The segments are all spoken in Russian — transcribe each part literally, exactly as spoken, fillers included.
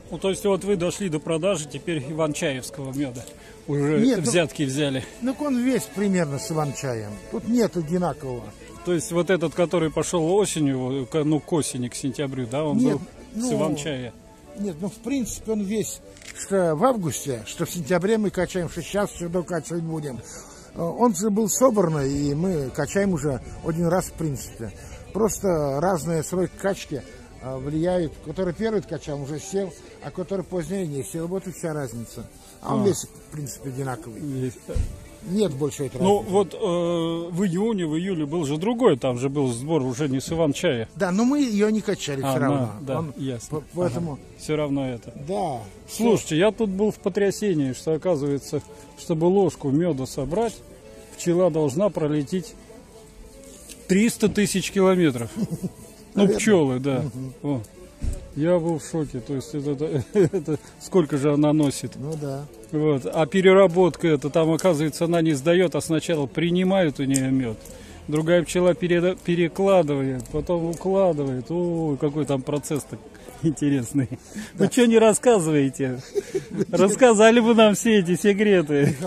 Ну, то есть вот вы дошли до продажи теперь иван-чаевского меда. Уже Нет, взятки ну, взяли. Ну, он весь примерно с иван-чаем. Тут нет одинакового. То есть вот этот, который пошел осенью, ну, к осени, к сентябрю, да, он нет, был ну, с иван-чая? Нет, ну, в принципе, он весь, что в августе, что в сентябре мы качаем, что сейчас все докачивать будем. Он же был собранный, и мы качаем уже один раз в принципе. Просто разные сроки качки влияют. Который первый качал, уже сел, а который позднее не сел. Вот и вся разница. А он а. весь, в принципе, одинаковый. Есть. Нет больше этой Ну разницы. вот э, в июне, в июле был же другой, там же был сбор уже не с иван-чая. Да, но мы ее не качали а, все равно. На, да, он, ясно. По, поэтому... ага. Все равно это. Да. Слушайте, я тут был в потрясении, что оказывается, чтобы ложку меда собрать, пчела должна пролететь триста тысяч километров. Ну, пчелы, да. О, я был в шоке. То есть это, это, это сколько же она носит. Ну да. Вот. А переработка это там, оказывается, она не сдает, а сначала принимают у нее мед. Другая пчела пере, перекладывает, потом укладывает. О, какой там процесс-то интересный. Да. Вы что не рассказываете? Рассказали бы нам все эти секреты.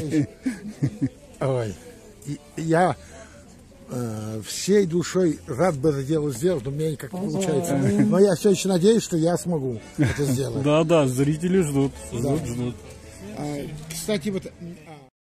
Ой, я э, всей душой рад бы это дело сделать, но у меня никак не получается. Но я все еще надеюсь, что я смогу это сделать. Да, да, зрители ждут, ждут, ждут. Кстати, вот